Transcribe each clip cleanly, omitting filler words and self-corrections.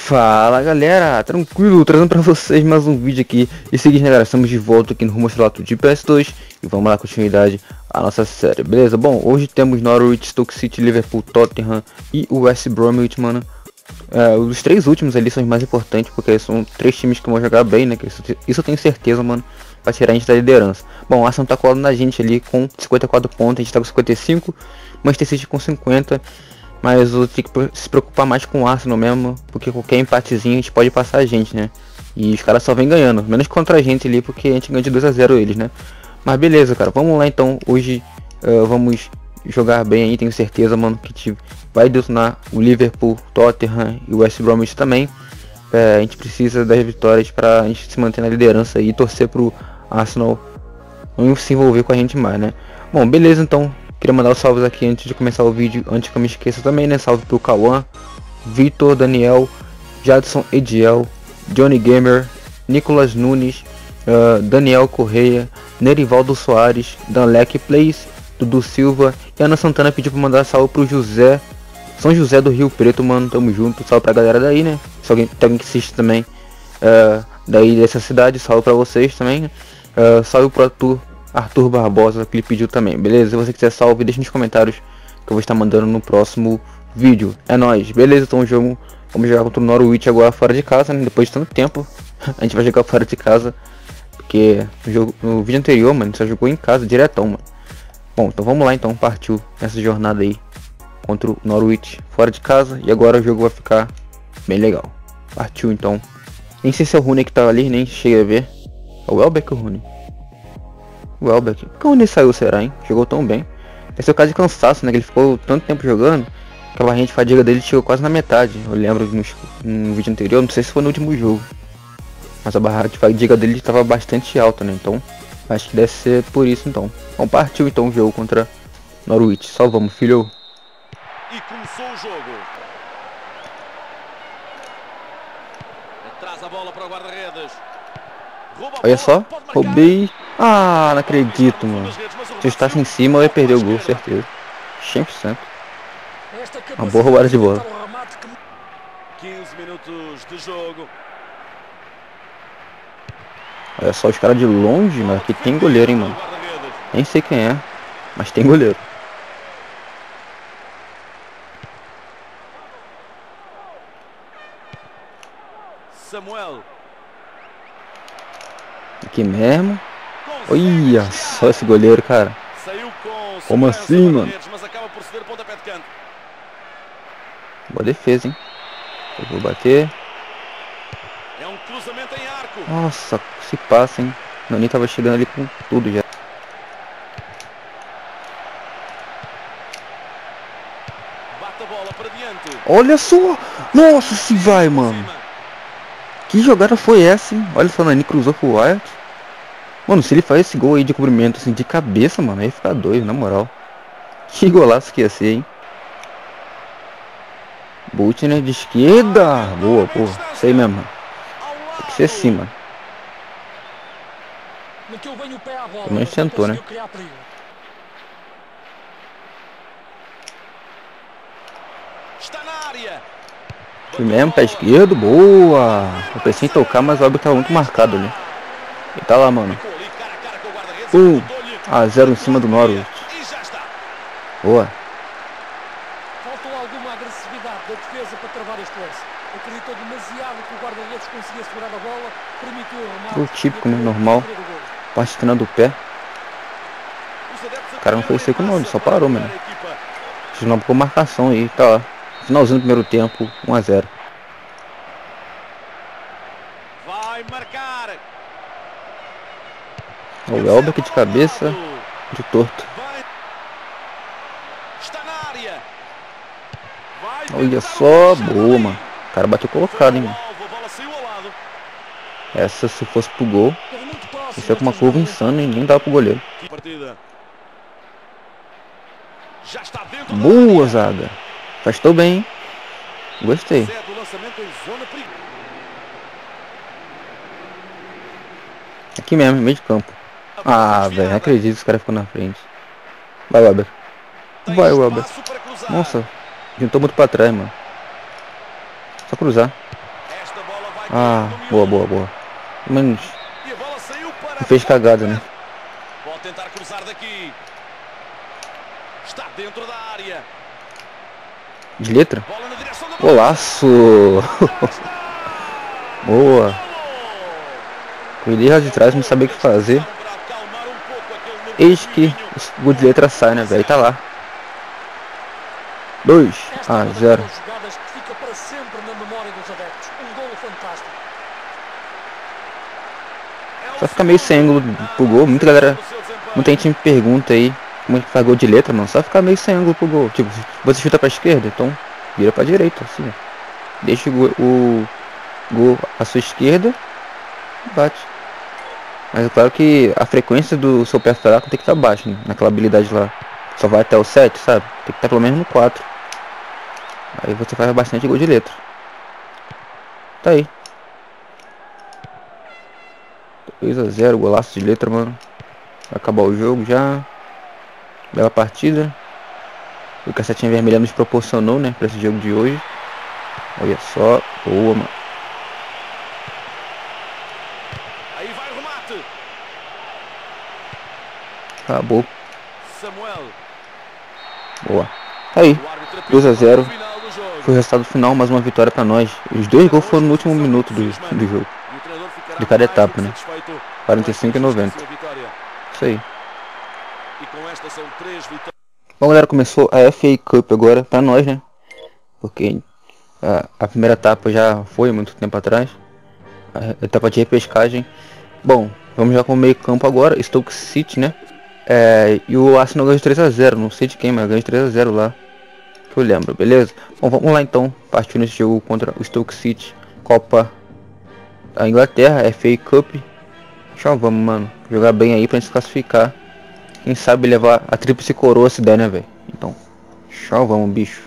Fala galera, tranquilo, trazendo pra vocês mais um vídeo aqui. E seguinte, né, galera, estamos de volta aqui no Rumo Estrelato de PS2 e vamos lá continuidade a nossa série, beleza? Bom, hoje temos Norwich, Stoke City, Liverpool, Tottenham e o West Bromwich, mano. Os três últimos ali são os mais importantes, porque são três times que vão jogar bem, né? Que isso eu tenho certeza, mano, pra tirar a gente da liderança. Bom, o Arsenal tá colando na gente ali com 54 pontos, a gente tá com 55, Manchester City com 50. Mas eu tenho que se preocupar mais com o Arsenal mesmo, porque qualquer empatezinho a gente pode passar a gente, né? E os caras só vêm ganhando, menos contra a gente ali, porque a gente ganha de 2-0 eles, né? Mas beleza, cara, vamos lá então. Hoje vamos jogar bem aí, tenho certeza, mano, que a gente vai detonar o Liverpool, Tottenham e o West Bromwich também. A gente precisa das vitórias para a gente se manter na liderança e torcer pro Arsenal não se envolver com a gente mais, né? Bom, beleza então. Queria mandar os salves aqui antes de começar o vídeo, antes que eu me esqueça também, né? Salve pro Cauã, Vitor, Daniel, Jadson Ediel, Johnny Gamer, Nicolas Nunes, Daniel Correia, Nerivaldo Soares, Danlec Plays, Dudu Silva e Ana Santana pediu pra mandar salve pro José, São José do Rio Preto, mano, tamo junto, salve pra galera daí, né? Se alguém, tem alguém que assiste também daí dessa cidade, salve pra vocês também, salve pro Arthur Barbosa, que ele pediu também, beleza? Se você quiser salve, deixa nos comentários que eu vou estar mandando no próximo vídeo. É nóis, beleza? Então vamos jogar contra o Norwich agora fora de casa, né? Depois de tanto tempo, a gente vai jogar fora de casa, porque no vídeo anterior, mano, só jogou em casa, diretão, mano. Bom, então vamos lá então, partiu essa jornada aí contra o Norwich fora de casa, e agora o jogo vai ficar bem legal. Partiu então. Nem sei se é o Rooney que tá ali, nem cheguei a ver. É o Welbeck ou o Rooney? O Welbeck, por que onde saiu, será, hein? Jogou tão bem. Esse é o caso de cansaço, né? Que ele ficou tanto tempo jogando que a barrinha de fadiga dele chegou quase na metade. Eu lembro no vídeo anterior, não sei se foi no último jogo, mas a barra de fadiga dele estava bastante alta, né? Então acho que deve ser por isso então. Bom, partiu então o jogo contra Norwich. Só vamos, filho. E começou o jogo. Traz a bola para o guarda-redes. Olha só, roubei. Ah, não acredito, mano. Se eu estasse em cima eu ia perder o gol, certeza. 100%. Uma boa roubada de bola. 15 minutos de jogo. Olha só os caras de longe, mas aqui tem goleiro, hein, mano. Nem sei quem é, mas tem goleiro. Samuel. Aqui mesmo. Olha só esse goleiro, cara. Como assim, mano? Mas acaba por ceder pontapé de canto. Boa defesa, hein? Eu vou bater. É um cruzamento em arco. Nossa, se passa, hein? O Nani tava chegando ali com tudo já. Bate a bola para diante. Olha só! Nossa, se vai, mano. Que jogada foi essa, hein? Olha só, o Nani cruzou pro Wyatt. Mano, se ele faz esse gol aí de cobrimento assim de cabeça, mano, aí fica doido, na moral. Que golaço que ia ser, hein? Bolt, né, de esquerda. Boa, pô. Isso aí mesmo, mano. Tem que ser assim, mano. Pelo menos tentou, né? Está na área. Aqui mesmo, pé esquerdo. Boa. Eu pensei em tocar, mas o árbitro tava muito marcado ali. Ele tá lá, mano. 1-0 em cima do Norwich. Boa. Faltou alguma agressividade da defesa para travar este lance. Acreditou demasiado que o guarda-redes conseguia segurar a bola, permitiu o remate. O típico, né? Normal. Parte final do pé. O cara não foi seco não, ele só parou, mano. Não por marcação aí, tá lá. Finalzinho do primeiro tempo, 1-0. Vai marcar. O Welbeck de cabeça, de torto. Está na área. Olha só, boa, mano. O cara bateu colocado, hein, mano. Essa, se fosse pro gol, isso é com uma curva insana e nem dá pro goleiro. Boa, zaga. Afastou bem, hein? Gostei. Aqui mesmo, meio de campo. Ah, velho, não acredito que os caras ficam na frente. Vai, Weber. Vai, Weber. Nossa, juntou muito pra trás, mano. Só cruzar. Ah, boa, boa, boa. Menos E a bola saiu para não fez cagada, né? Pode tentar cruzar daqui. Está dentro da área. De letra? Bola na direção da Golaço! Boa! Cuidei lá de trás, não sabia o que fazer. Eis que o gol de letra sai, né, velho? Tá lá. 2 a 0. Jogadas que fica para sempre na memória dos adeptos. Um gol fantástico. Só fica meio sem ângulo pro gol. Muita gente me pergunta aí como é que faz gol de letra, mano. Só ficar meio sem ângulo pro gol. Tipo, você chuta pra esquerda, então vira pra direita, assim, ó. Deixa o gol à sua esquerda e bate. Mas é claro que a frequência do seu pé fraco tem que estar baixa, né? Naquela habilidade lá. Só vai até o 7, sabe? Tem que estar pelo menos no 4. Aí você faz bastante gol de letra. Tá aí. 2 a 0, golaço de letra, mano. Vai acabar o jogo já. Bela partida. O que a setinha vermelha nos proporcionou, né? Pra esse jogo de hoje. Olha só. Boa, mano. Aí vai o remate. Acabou. Samuel. Boa. Tá aí. O árbitro 2 a 0. final do jogo. Foi o resultado final, mais uma vitória pra nós. Os dois gols foram no último minuto do jogo. E o treinador ficará De cada mais do etapa, que né? satisfeito 45 e com esta 90. sua vitória. Isso aí. E com esta são 3 vitórias. Bom, galera, começou a FA Cup agora pra nós, né? Porque a primeira etapa já foi muito tempo atrás. A etapa de repescagem. Bom, vamos já com o meio campo agora. Stoke City, né? E o Arsenal ganhou de 3 a 0. Não sei de quem, mas ganhou de 3 a 0 lá. Que eu lembro, beleza? Bom, vamos lá então. Partiu nesse jogo contra o Stoke City. Copa da Inglaterra, FA Cup. Já vamos, mano. Jogar bem aí pra gente se classificar. Quem sabe levar a tríplice coroa se der, né, velho? Então, tchau, vamos, bicho.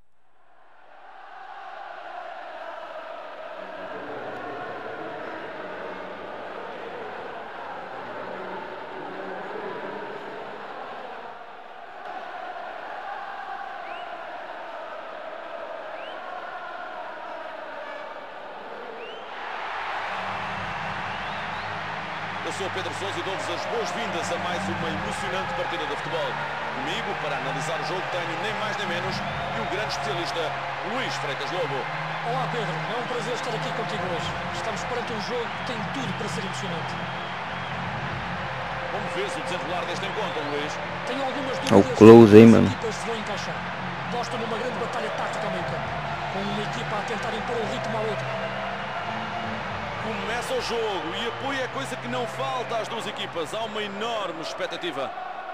Eu sou o Pedro Sousa e dou-vos as boas-vindas a mais uma emocionante partida de futebol. Comigo, para analisar o jogo, tenho nem mais nem menos que o grande especialista Luís Freitas Lobo. Olá Pedro, é um prazer estar aqui contigo hoje. Estamos perante um jogo que tem tudo para ser emocionante. Como vês o desenrolar deste encontro, Luís? Tenho algumas Olha o dúvidas close aí, as mano. equipas se vão encaixar. Aposto numa grande batalha tática ao meio campo, com uma equipa a tentar impor o ritmo à outra. Começa o jogo e apoio é coisa que não falta às duas equipas. Há uma enorme expectativa.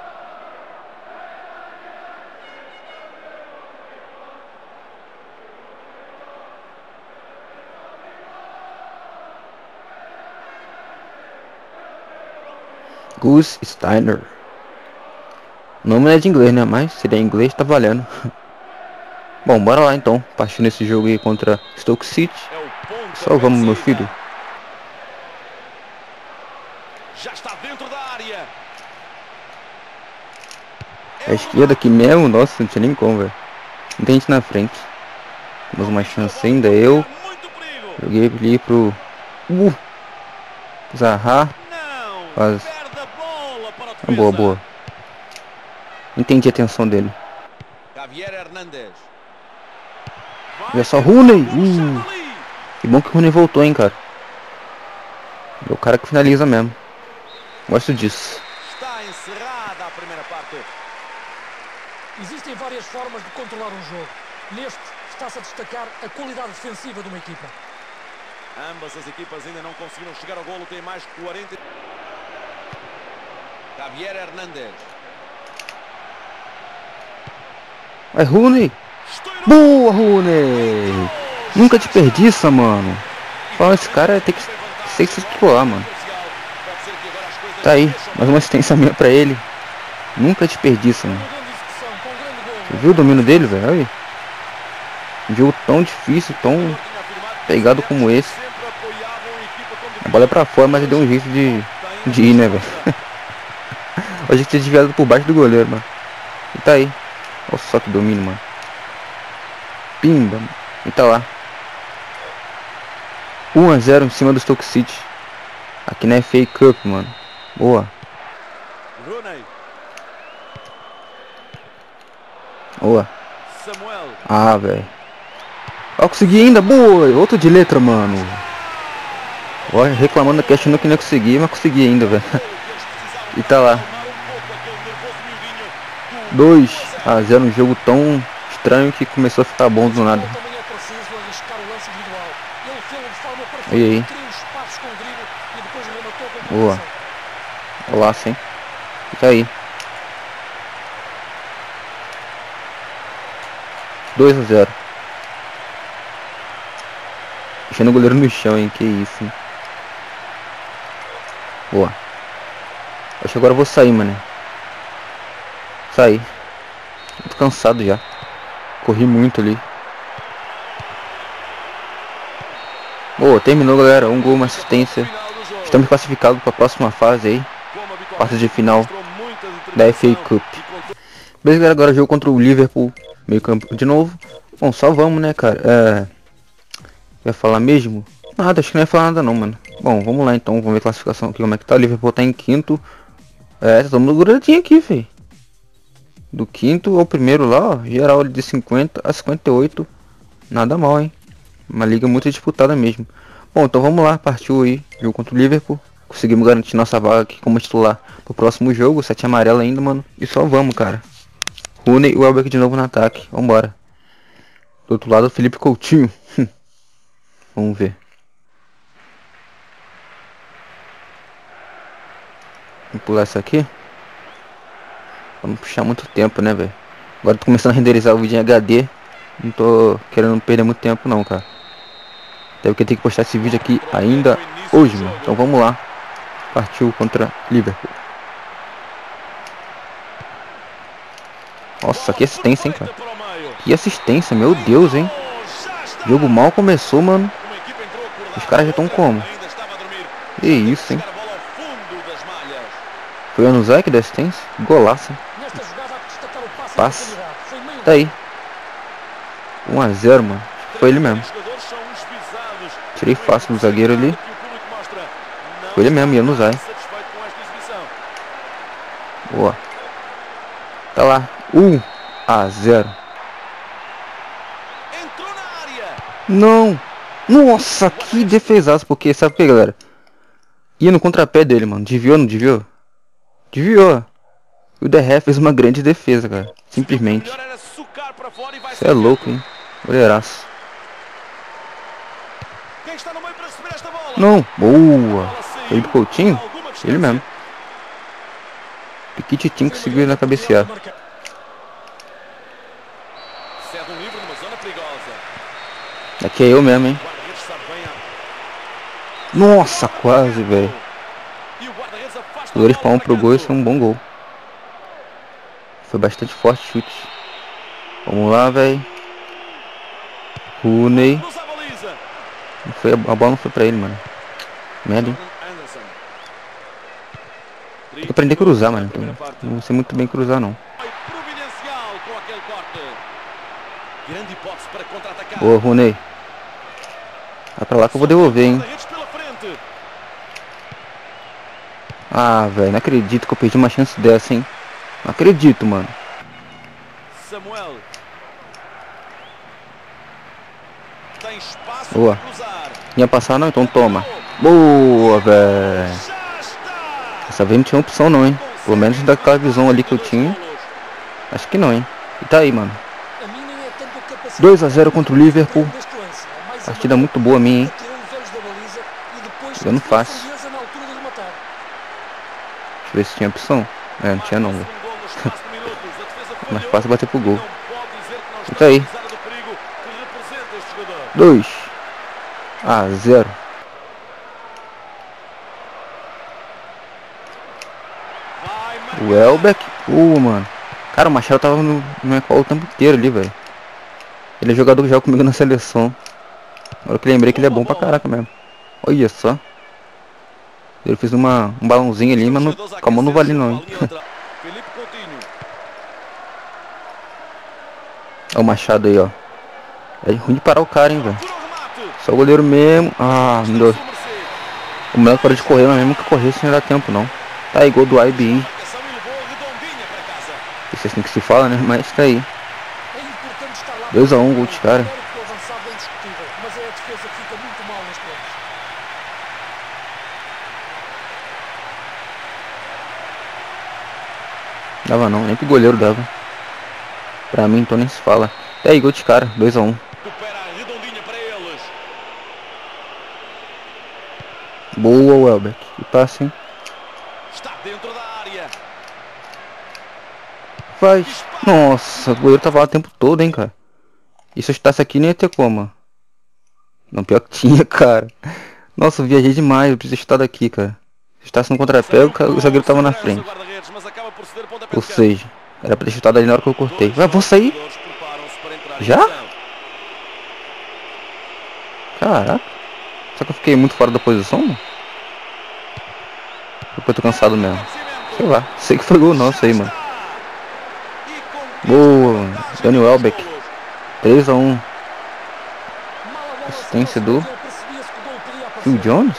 Gus Steiner. O nome não é de inglês, né? Mas se der inglês tá valendo. Bom, bora lá então. Partiu nesse jogo aí contra Stoke City. É o ponto. Só vamos, meu filho. Já está dentro da área. A esquerda aqui mesmo, nossa, não tinha nem como, velho. Não tem gente na frente. Temos uma chance ainda, eu. Muito perigo. Joguei ali pro... Zaha. Não. Quase. Perde a bola para a defesa. Boa, boa. Entendi a tensão dele. Javier Hernández. Olha só, Rooney. Que bom que o Rooney voltou, hein, cara. É o cara que finaliza mesmo. Gosto disso. Está encerrada a primeira parte. Existem várias formas de controlar um jogo. Neste, está-se a destacar a qualidade defensiva de uma equipa. Ambas as equipas ainda não conseguiram chegar ao golo. Tem mais 40. Javier Hernández. Vai, Rooney. Boa, Rooney. Nunca desperdiça, mano. Fala, esse cara tem que ser titular, mano. Tá aí, mais uma assistência minha pra ele. Nunca desperdiça, mano. Você viu o domínio dele, velho? Aí. Um jogo tão difícil, tão pegado como esse. A bola é pra fora, mas ele deu um jeito de ir, né, velho? Hoje que tinha desviado por baixo do goleiro, mano. E tá aí. Olha só que domínio, mano. Pimba, mano. E tá lá. 1 a 0 em cima do Stoke City. Aqui na FA Cup, mano. Boa. Rooney. Boa. Samuel. Ah, velho. Ó, consegui ainda. Boa. Outro de letra, mano. Ó, reclamando que achando que não ia conseguir, mas consegui ainda, velho. E tá lá. 2 a 0, um jogo tão estranho que começou a ficar bom do nada. E aí? Boa. Olá, sim. Fica aí. 2 a 0. Deixando o goleiro no chão, hein? Que isso, hein? Boa. Acho que agora eu vou sair, mano. Sair. Tô cansado já. Corri muito ali. Boa, terminou, galera. Um gol, uma assistência. Estamos classificados para a próxima fase aí. Quartas de final da FA Cup. Beleza, galera. Agora jogo contra o Liverpool. Meio campo de novo. Bom, só vamos, né, cara? Vai falar mesmo? Nada, acho que não ia falar nada não, mano. Bom, vamos lá então. Vamos ver a classificação aqui, como é que tá. O Liverpool tá em quinto. Tá todo mundo grudadinho aqui, filho. Do quinto ao primeiro lá, ó. Geral de 50 a 58. Nada mal, hein? Uma liga muito disputada mesmo. Bom, então vamos lá. Partiu aí. Jogo contra o Liverpool. Conseguimos garantir nossa vaga aqui como titular pro próximo jogo. 7 amarelo ainda, mano. E só vamos, cara. Rooney e o Welbeck de novo no ataque. Vambora. Do outro lado, o Felipe Coutinho. Vamos ver. Vamos pular isso aqui. Vamos puxar muito tempo, né, velho? Agora tô começando a renderizar o vídeo em HD. Não tô querendo perder muito tempo não, cara. Até porque tem que postar esse vídeo aqui ainda hoje, mano. Então vamos lá. Partiu contra Liverpool. Nossa, que assistência, hein, cara. Que assistência, meu Deus, hein. O jogo mal começou, mano. Os caras já estão como? Que isso, hein. Foi o Anuzai que deu assistência? Golaço, hein? Passe. Tá aí. 1 a 0, mano. Foi ele mesmo. Tirei fácil do zagueiro ali. Foi ele mesmo, Anuzai. Boa. Tá lá. 1 a 0. Não. Nossa, que defesaço. Porque, sabe o que, galera? Ia no contrapé dele, mano. Desviou, não desviou? Desviou. E o Derré fez uma grande defesa, cara. Simplesmente. Você é louco, hein? Goleiraço. Não. Boa. Felipe Coutinho? Ele mesmo. Piquititinho conseguiu na cabecear. Aqui é eu mesmo, hein? Nossa, quase, velho. 2 para 1 pro gol, esse é um bom gol. Foi bastante forte o chute. Vamos lá, velho. Rooney. A bola não foi pra ele, mano. Merda, hein? Tem que aprender a cruzar, mano. Então, não sei muito bem cruzar, não. Boa, Rooney. Vai pra lá que eu vou devolver, hein. Ah, velho, não acredito que eu perdi uma chance dessa, hein. Não acredito, mano. Samuel. Tem espaço. Boa. Ia passar não? Então toma. Boa, velho. Essa vez não tinha opção não, hein. Pelo menos daquela visão ali que eu tinha. Acho que não, hein. E tá aí, mano. 2 a 0 contra o Liverpool. Partida muito boa minha, hein. Jogando fácil. Deixa eu ver se tinha opção. Não tinha não, velho. Mais fácil bater pro gol. E tá aí. 2 a 0. O Welbeck. Mano. Cara, o Machado tava no meu colo o tempo inteiro ali, velho. Ele é jogador que joga comigo na seleção. Agora que lembrei que ele é bom pra caraca mesmo. Olha só. Ele fez um balãozinho ali, mas com a mão não vale não, hein. Olha o Machado aí, ó. É ruim de parar o cara, hein, velho. Só o goleiro mesmo. Ah, meu Deus. O moleque parou de correr, mas mesmo que corresse não ia dar tempo não. Tá aí, gol do IBI. Isso é assim que se fala, né? Mas tá aí. 2 a 1, gol de cara. Mas é a defesa que fica muito mal neste lance. Dava não, nem pro goleiro dava. Pra mim então nem se fala. Tá aí, gol de cara, 2 a 1. Boa, Welbeck. Que passe, hein? Está dentro da área. Faz. Nossa, o goleiro tava lá o tempo todo, hein, cara. E se eu chutasse aqui nem ia ter como. Não, pior que tinha, cara. Nossa, eu viajei demais, eu preciso chutar daqui, cara. Se eu chutasse no contrapé, o zagueiro tava na frente. Ou seja, era pra ter chutado ali na hora que eu cortei. Vai, vou sair? Já? Caraca. Só que eu fiquei muito fora da posição, mano? Porque eu tô cansado mesmo. Sei lá, sei que foi gol não, sei, mano. Boa, Daniel Welbeck. 3 a 1. Assistência do Phil Jones?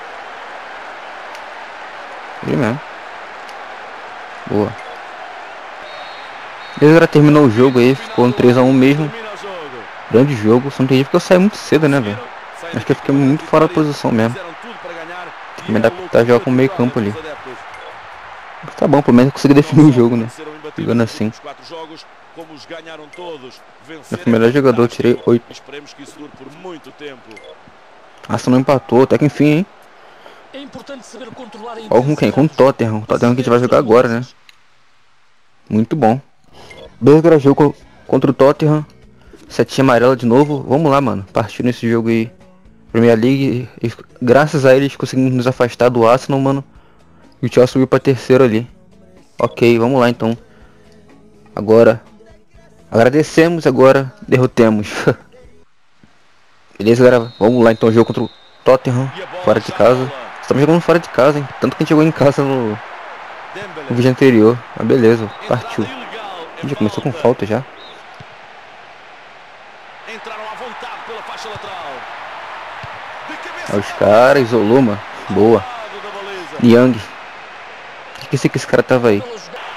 Ele mesmo. Boa. Beleza, já terminou o jogo aí, ficou um 3 a 1 mesmo. Grande jogo, só não entendi porque eu saí muito cedo, né, velho? Acho que eu fiquei muito fora da posição mesmo. Me adaptar a jogar com o meio campo ali. Mas tá bom, pelo menos eu consegui definir o jogo, né? Jogando assim. Eu fui o melhor jogador, tirei 8. Arsenal não empatou, até que enfim, hein? Ó, com quem? Com o Tottenham. O Tottenham que a gente vai jogar agora, né? Muito bom. Beleza, agora jogo contra o Tottenham. Setinha amarela de novo. Vamos lá, mano. Partiu nesse jogo aí. Premier League. E, graças a eles conseguimos nos afastar do Arsenal, mano. E o Chelsea subiu pra terceiro ali. Ok, vamos lá então. Agora. Agradecemos, agora derrotemos. Beleza, galera? Vamos lá então. Jogo contra o Tottenham. Fora de casa. Estamos jogando fora de casa, hein? Tanto que a gente jogou em casa no vídeo anterior. Mas beleza, partiu. A gente já começou com falta já. Olha os caras, isolou, mano. Boa. Young. Que esse cara tava aí?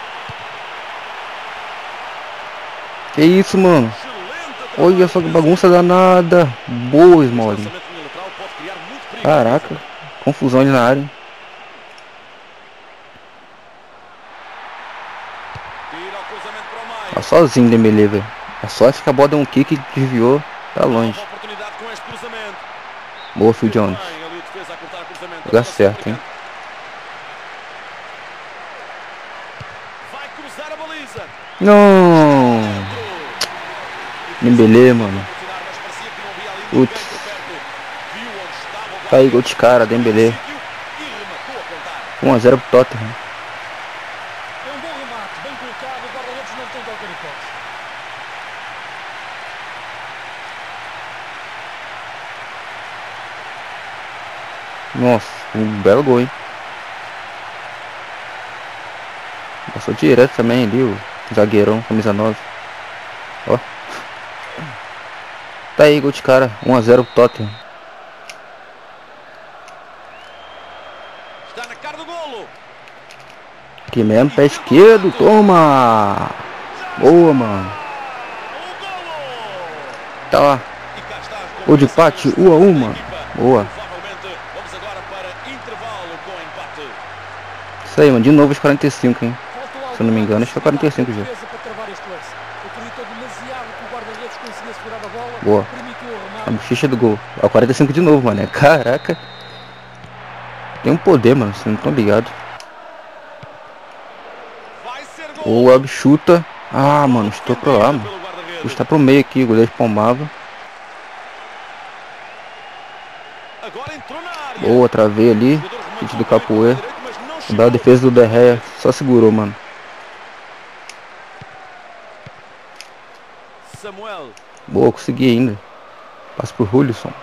Que isso, mano? Olha só que bagunça danada. Boa, Smalling. Caraca. Confusão ali na área, hein? Tá sozinho, Dembélé, velho. A sorte que a bola deu um kick e desviou. Tá longe. Boa, Phil Jones. Lugar certo, hein? Não. Dembélé, mano. Putz. Tá aí, gol de cara, Dembélé. 1 a 0 pro Tottenham. É um bom remate, bem colocado, o guarda-redes não tem qualquer hipótese. Nossa, um belo gol, hein? Passou direto também ali, o zagueirão, camisa 9. Ó. Tá aí, gol de cara, 1 a 0 pro Tottenham. Está na cara do golo. Aqui mesmo, pé esquerdo, toma! Boa, mano. Tá lá. Gol de empate, 1 a 1, mano. Boa. Isso aí, mano, de novo os 45, hein? Se eu não me engano, acho que é 45 já. Boa. A bochecha do gol. Ó, 45 de novo, mano. Caraca. Tem um poder, mano. Vocês não estão ligados. O Web chuta. Ah, mano. Estou pra lá, mano. Está pro meio aqui. O goleiro espalmava. Boa, travei ali. Chute do Capoeira. A defesa do De Gea. Só segurou, mano. Boa, consegui ainda. Passa pro Hullisson.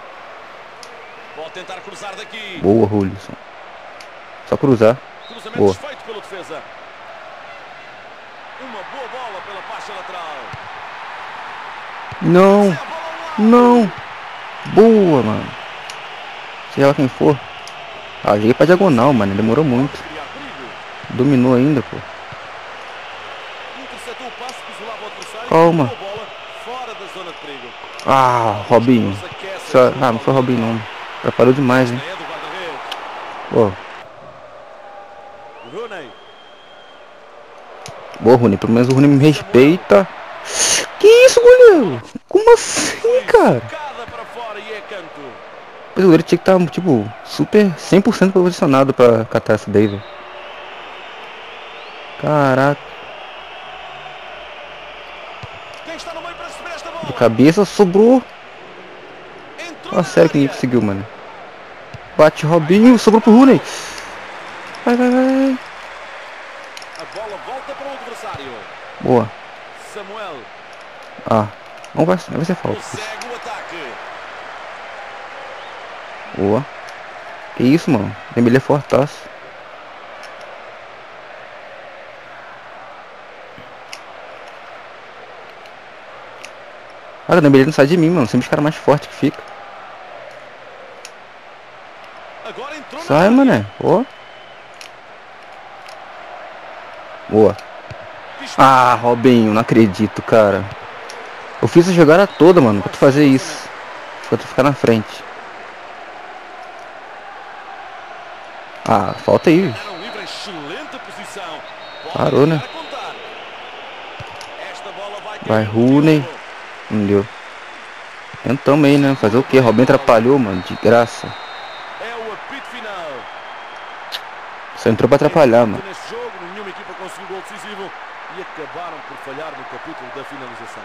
Boa, Hullisson. Só cruzar. Boa. Não. Não. Boa, mano. Seja lá quem for. Ah, joguei pra diagonal, mano. Demorou muito. Criar perigo. Dominou ainda, pô. Interceptou o passe que isolava o adversário. Calma. E colocou a bola fora da zona de perigo. Ah, Robinho. Ah, não foi Robinho não. Atrapalhou demais, hein. É do guarda-redes. Pô. Rooney. Boa, Rune. Pelo menos o Rune me respeita. Que isso, goleiro? Como assim, cara? Cada para fora e é canto. O goleiro tinha que estar, tipo, super 100% posicionado pra catar essa daí, velho. Caraca. Quem está no meio para receber esta bola? De cabeça sobrou. Entrou Ah, na sério que ninguém área. conseguiu, mano. Bate Robinho, sobrou pro Rooney. Vai, vai, vai. A bola volta para o adversário. Boa. Samuel Ah, não vai ser falta. consegue o ataque. Boa. Que isso, mano. Dembélé é fortaço. Ah, o Dembélé não sai de mim, mano. Sempre os caras mais fortes que fica. Agora entrou na Sai, área. mané. Ó. Boa. Dispara. Ah, Robinho, não acredito, cara. Eu fiz a jogada toda, mano, pra tu fazer isso. Pra tu ficar na frente. Ah, falta aí. Era um livre, excelente posição. Pode Parou, né? chegar a contar. Esta bola vai Vai, cair no Rooney. tijolo. Não deu. Tentamos aí, né? Fazer o quê? Robinho atrapalhou, mano. De graça. É o apito final. Só entrou pra atrapalhar, mano. Neste jogo, nenhuma equipa conseguiu gol decisivo e acabaram por falhar no capítulo da finalização.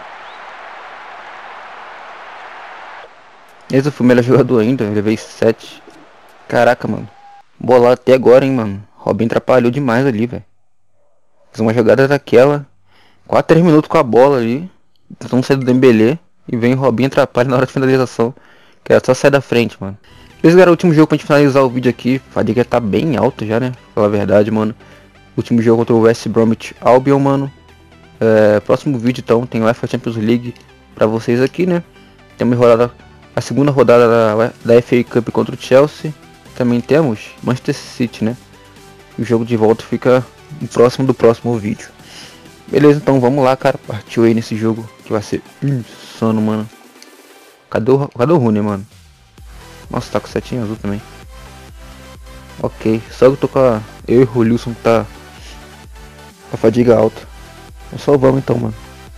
Esse eu fui o melhor jogador ainda. Eu levei 7. Caraca, mano. Bolado até agora, hein, mano. Robinho atrapalhou demais ali, velho. Fiz uma jogada daquela. 4, 3 minutos com a bola ali. Tentamos sair do Dembélé. E vem o Robinho atrapalha na hora de finalização. Que era só sair da frente, mano. Esse era o último jogo pra gente finalizar o vídeo aqui. A fadiga tá bem alta já, né? Pela verdade, mano. Último jogo contra o West Bromwich Albion, mano. Próximo vídeo, então, tem o UEFA Champions League pra vocês aqui, né? Temos a segunda rodada da FA Cup contra o Chelsea. Também temos Manchester City, né? O jogo de volta fica próximo do próximo vídeo. Beleza, então vamos lá, cara. Partiu aí nesse jogo que vai ser insano, mano. Cadê o Rooney, mano? Nossa, tá com setinha azul também. Ok, só que eu tô com eu e o Wilson que tá com a fadiga alta. Então só vamos então, mano.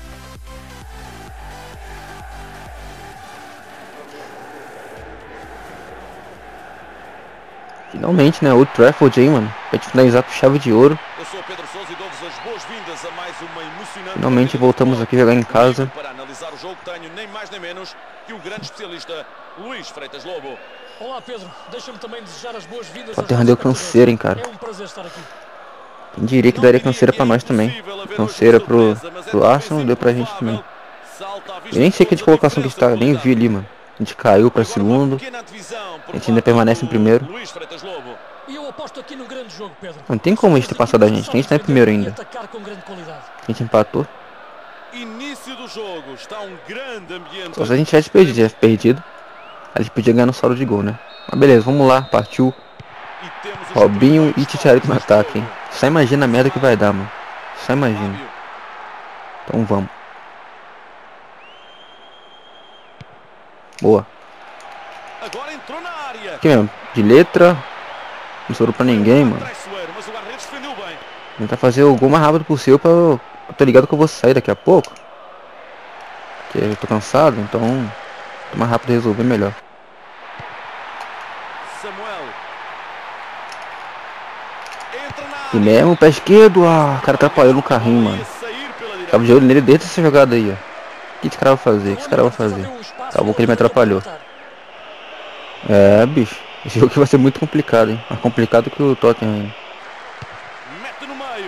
Finalmente, né? O Trafford aí, mano. Pra gente finalizar com chave de ouro. Eu sou o Pedro Sousa e dou-vos as boas-vindas a mais uma emocionante Finalmente partida de voltamos futebol. aqui a jogar em casa. Comigo para analisar o jogo tenho nem mais nem menos que o grande especialista Luís Freitas Lobo. Olá Pedro, deixa-me também desejar as boas-vindas A aos terra nossos deu espectadores. canseira, hein, cara. É um prazer estar aqui. Quem diria que daria canseira pra nós também. Canseira pro Arsenal, deu pra gente também. Eu nem sei que de colocação que a gente tá, nem vi ali, mano. A gente caiu pra segundo. A gente ainda permanece em primeiro. E eu aposto aqui no grande jogo, Pedro. Não tem como a gente ter passado a gente, a gente tá em primeiro ainda. Atacar com grande qualidade. A gente empatou. Início do jogo, está um grande ambiente. Só se a gente tivesse perdido. A gente podia ganhar no saldo de gol, né? Mas beleza, vamos lá, partiu. E temos os Robinho e primeiros Titiarito no toques ataque, do hein? jogo. Só imagina a merda que vai dar, mano. Só imagina. Fábio. Então vamos. Boa. Agora entrou na área. Aqui mesmo, de letra. Não sobrou pra ninguém, mano. Traiçoeiro, mas o guarda-redes defendeu bem. Tentar fazer o gol mais rápido possível pra eu tô ligado que eu vou sair daqui a pouco. Porque eu tô cansado, então tô mais rápido resolver melhor. Samuel. Entra na E área. mesmo, pé esquerdo, o cara atrapalhou no carrinho, mano. Ia sair pela direita. Tava de olho nele desde essa jogada aí, ó. O que esse cara vai fazer? O que esse cara vai fazer? Acabou que ele me atrapalhou. É, bicho. Esse jogo aqui vai ser muito complicado, hein. Mais complicado que o Tottenham, hein. Mete no meio.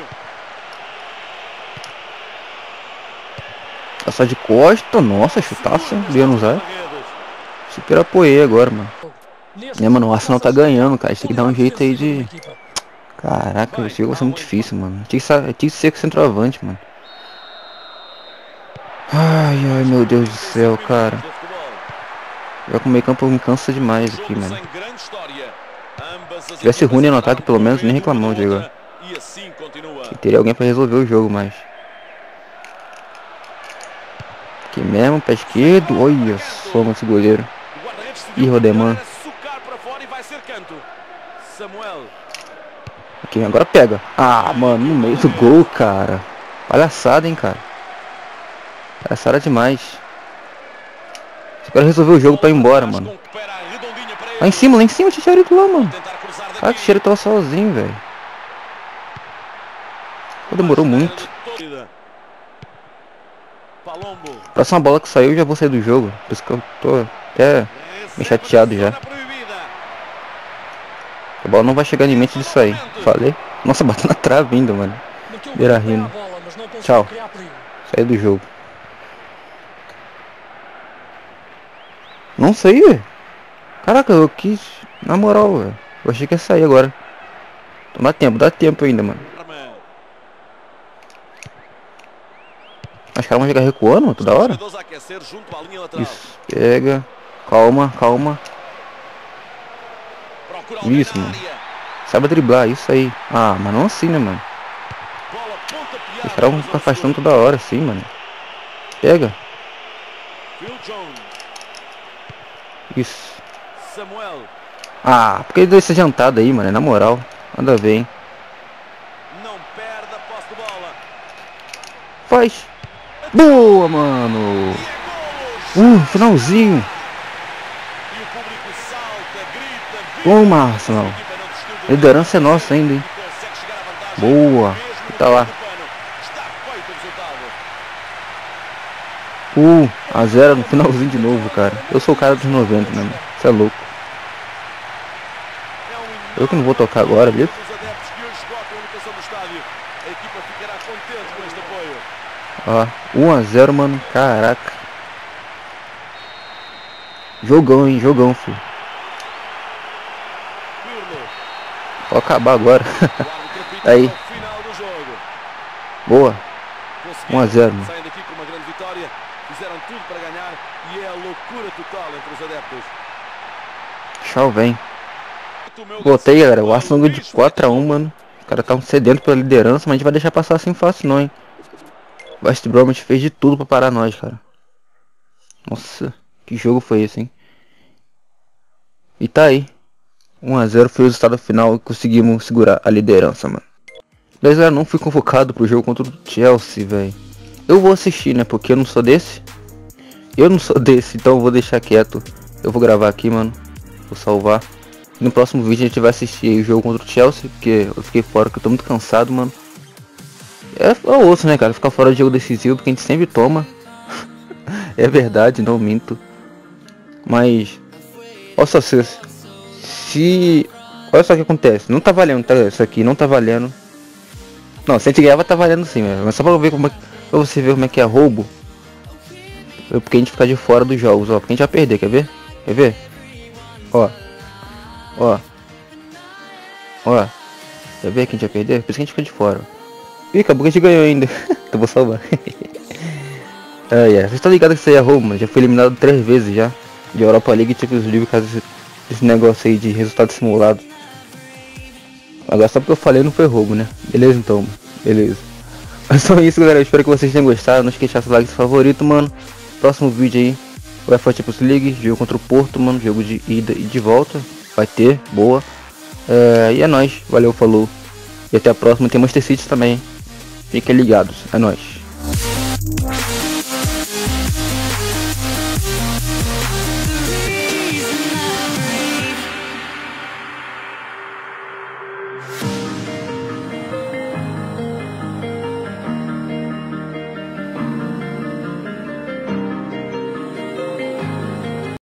Passar de costa, nossa, chutaça, Buenos Aires. Guarda-redes. Super apoiei agora, mano. Mano, o Arsenal tá ganhando, cara. A gente tem que dar um jeito aí de... Caraca, esse jogo vai ser muito difícil, mano. Tinha que ser com centroavante, mano. Ai, meu Deus do céu, cara. Já com o meio campo me cansa demais aqui, Jogo mano. sem grande história. Ambas as Se tivesse equipas Rooney no entraram ataque, pelo menos, nem com reclamamos de luta, jogar. e assim continua. E teria alguém pra resolver o jogo, mas... Aqui mesmo, pé esquerdo. Olha só, esse goleiro. O guarda-redes Ih, decidiu Rodemã. que era socar para fora e vai ser canto. Samuel. Aqui, agora pega. Ah, mano, no meio do gol, cara. Palhaçada, hein, cara. Palhaçada demais. Esse cara resolveu o jogo pra ir embora, mano. Recupera a redondinha para Lá em cima, tinha Chicharito lá, mano. tentar cruzar daqui. Ah, que Chicharito tava sozinho, velho. Pô, demorou muito. Palombo. Próxima bola que saiu, eu já vou sair do jogo. Por isso que eu tô até meio chateado já. A bola não vai chegar em mente de sair. Falei. Nossa, bateu na trave ainda, mano. Meteu Beira bem a Rino. bola, mas não conseguiu Tchau. criar perigo. Saí do jogo. Não saí, velho. Caraca, eu quis... Na moral, velho. Eu achei que ia sair agora. Então dá tempo ainda, mano. Os caras vão jogar recuando toda hora. Isso, pega. Calma, calma. Isso, mano. Sabe driblar, isso aí. Ah, mas não assim, né, mano? Os caras vão ficar afastando toda hora, assim, mano. Pega. Isso. Ah, por que ele deu essa jantada aí, mano? Na moral. Nada a ver, hein? Faz. Boa, mano. Finalzinho. Toma, Arsenal. Liderança é nossa ainda, hein? Boa. Tá lá. 1-0 no finalzinho de novo, cara. Eu sou o cara dos 90, né, mano? Você é louco. Eu que não vou tocar agora, viu? Ó, 1-0, mano. Caraca. Jogão, hein? Jogão, filho. Pode acabar agora. Aí. Boa. 1-0, mano. Saem daqui com uma grande vitória. Fizeram tudo para ganhar e é a loucura total entre os adeptos. Tchau, vem. Botei, galera. O Arsenal ganhou de 4-1, mano. Os caras estavam sedento pela liderança, mas a gente vai deixar passar assim fácil, não, hein? O West Bromwich fez de tudo pra parar nós, cara. Nossa, que jogo foi esse, hein? E tá aí. 1-0 foi o resultado final e conseguimos segurar a liderança, mano. Mas eu não fui convocado pro jogo contra o Chelsea, velho. Eu vou assistir, né? Porque eu não sou desse. Eu não sou desse, então eu vou deixar quieto. Eu vou gravar aqui, mano. Vou salvar. No próximo vídeo a gente vai assistir aí o jogo contra o Chelsea. Porque eu fiquei fora, porque eu tô muito cansado, mano. É o osso, né, cara? Ficar fora de jogo decisivo, porque a gente sempre toma. É verdade, não minto. Mas... olha só, se... olha só o que acontece. Não tá valendo, tá? Isso aqui não tá valendo. Não, se a gente ganhar vai tá valendo sim, velho. Mas só pra ver como é, pra você ver como é que é roubo. Porque a gente ficar de fora dos jogos, ó. Porque a gente vai perder, quer ver? Quer ver? Ó. Ó. Ó. Quer ver que a gente vai perder? Por isso que a gente fica de fora. Ih, acabou que a gente ganhou ainda. Eu vou salvar. Vocês estão ligados que isso aí é roubo, mano. Já foi eliminado 3 vezes já. De Europa League e Champions League por causa desse negócio aí de resultado simulado. Agora só porque eu falei não foi roubo, né? Beleza então, mano. Beleza. Mas só isso, galera. Eu espero que vocês tenham gostado. Não esqueça de deixar o like favorito, mano. Próximo vídeo aí. UEFA Champions League. Jogo contra o Porto, mano. Jogo de ida e de volta. Vai ter. Boa. E é nóis. Valeu, falou. E até a próxima. Tem Manchester City também. Fiquem ligados. É nóis.